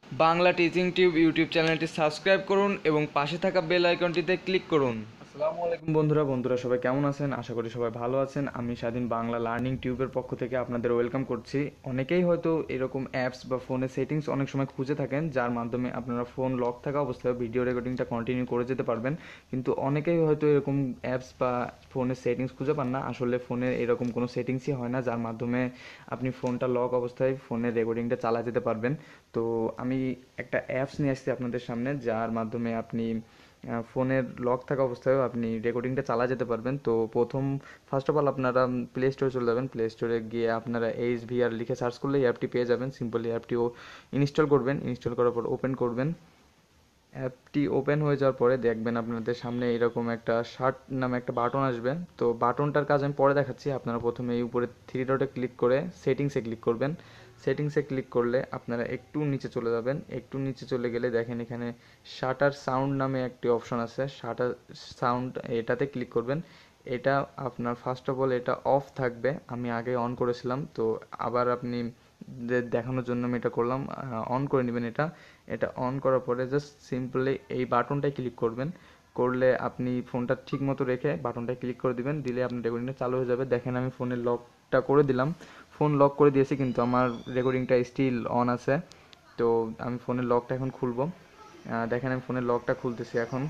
Bangla teaching tube YouTube চ্যানেলটি subscribe করুন এবং পাশে থাকা বেল আইকনটিতে ক্লিক করুন। আসসালামু আলাইকুম বন্ধুরা সবাই কেমন আছেন? আশা করি সবাই ভালো আছেন। আমি স্বাধীন বাংলা লার্নিং টিউবের পক্ষ থেকে আপনাদের ওয়েলকাম করছি। অনেকেই হয়তো এরকম অ্যাপস বা ফোনের সেটিংস অনেক সময় খুঁজে থাকেন, যার মাধ্যমে আপনারা ফোন লক থাকা অবস্থায় ভিডিও রেকর্ডিংটা কন্টিনিউ করে যেতে পারবেন। কিন্তু অনেকেই হয়তো এরকম অ্যাপস বা ফোনের সেটিংস খুঁজে পান না। আসলে ফোনে এরকম কোনো সেটিংসই হয় না যার মাধ্যমে আপনি ফোনটা লক অবস্থায় ফোনের রেকর্ডিংটা চালা যেতে পারবেন। তো আমি একটা অ্যাপস নিয়ে আসছি আপনাদের সামনে, যার মাধ্যমে আপনি ফোনের লক থাকা অবস্থায়ও আপনি রেকর্ডিংটা চালা যেতে পারবেন। তো ফার্স্ট অফ অল আপনারা প্লে স্টোরে চলে যাবেন। প্লে স্টোরে গিয়ে আপনারা HVR লিখে সার্চ করলে এই অ্যাপটি পেয়ে যাবেন। সিম্পলি অ্যাপটিও ইনস্টল করবেন। ইনস্টল করার পর ওপেন করবেন। অ্যাপটি ওপেন হয়ে যাওয়ার পরে দেখবেন আপনাদের সামনে এরকম একটা শার্ট নামে একটা বাটন আসবে। তো বাটনটার কাজ আমি পরে দেখাচ্ছি। আপনারা প্রথমে এই উপরে থ্রি ডটে ক্লিক করে সেটিংসে ক্লিক করবেন। সেটিংসে ক্লিক করলে আপনারা একটু নিচে চলে যাবেন। একটু নিচে চলে গেলে দেখেন এখানে শাটার সাউন্ড নামে একটি অপশন আছে। শাটার সাউন্ড, এটাতে ক্লিক করবেন। এটা আপনার ফার্স্ট অফ অল এটা অফ থাকবে। আমি আগে অন করেছিলাম, তো আবার আপনি দেখানোর জন্য আমি এটা করলাম। অন করে নেবেন এটা। এটা অন করার পরে জাস্ট সিম্পলি এই বাটনটায় ক্লিক করবেন। করলে আপনি ফোনটা ঠিক মতো রেখে বাটনটায় ক্লিক করে দিবেন। দিলে আপনার রেকর্ডিংটা চালু হয়ে যাবে। দেখেন আমি ফোনের লকটা করে দিলাম। ফোন লক করে দিয়েছি কিন্তু আমার রেকর্ডিংটা স্টিল অন আছে। তো আমি ফোনের লকটা এখন খুলবো। দেখেন আমি ফোনের লকটা খুলতেছি এখন।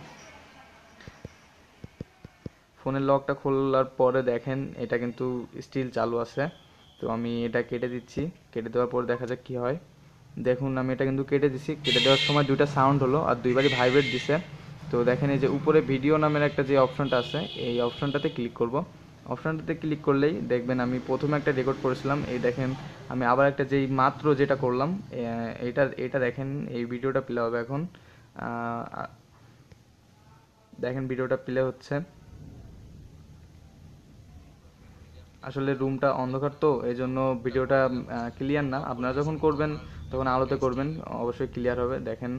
ফোনের লকটা খোলার পরে দেখেন এটা কিন্তু স্টিল চালু আছে। তো আমি এটা কেটে দিচ্ছি। কেটে দেওয়ার পর দেখা যাক কী হয়। দেখুন আমি এটা কিন্তু কেটে দিছি। কেটে দেওয়ার সময় দুইটা সাউন্ড হলো আর দুইবারই ভাইব্রেট দিছে। তো দেখেন এই যে উপরে ভিডিও নামের একটা যে অপশনটা আছে, এই অপশনটাতে ক্লিক করব। অপশনটাতে ক্লিক করলেই দেখবেন আমি প্রথমে একটা রেকর্ড করেছিলাম। এই দেখেন আমি আবার একটা যেই মাত্র যেটা করলাম, এটা এটা দেখেন এই ভিডিওটা প্লে হবে এখন। দেখেন ভিডিওটা প্লে হচ্ছে। আসলে রুমটা অন্ধকার, তো এই জন্য ভিডিওটা ক্লিয়ার না। আপনারা যখন করবেন তখন আলোতে করবেন, অবশ্যই ক্লিয়ার হবে। দেখেন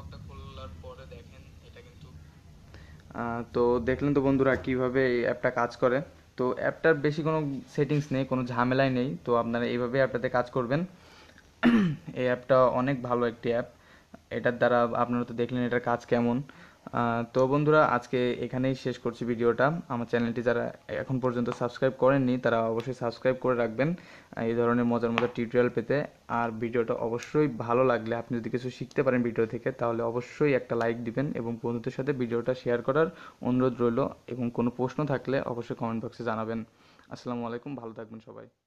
তো দেখলেন তো বন্ধুরা কিভাবে এই অ্যাপটা কাজ করে। তো অ্যাপটার বেশি কোনো সেটিংস নেই, কোনো ঝামেলাই নেই। তো আপনারা এইভাবে অ্যাপটাতে কাজ করবেন। এই অ্যাপটা অনেক ভালো একটি অ্যাপ। এটার দ্বারা আপনারা তো দেখলেন এটার কাজ কেমন। তো বন্ধুরা আজকে এখানেই শেষ করছি ভিডিওটা। আমার চ্যানেলটি যারা এখন পর্যন্ত সাবস্ক্রাইব করেননি তারা অবশ্যই সাবস্ক্রাইব করে রাখবেন এই ধরনের মজার মজার টিউটোরিয়াল পেতে। আর ভিডিওটা অবশ্যই ভালো লাগলে, আপনি যদি কিছু শিখতে পারেন ভিডিও থেকে, তাহলে অবশ্যই একটা লাইক দিবেন এবং বন্ধুদের সাথে ভিডিওটা শেয়ার করার অনুরোধ রইল। এবং কোনো প্রশ্ন থাকলে অবশ্যই কমেন্ট বক্সে জানাবেন। আসসালামু আলাইকুম, ভালো থাকবেন সবাই।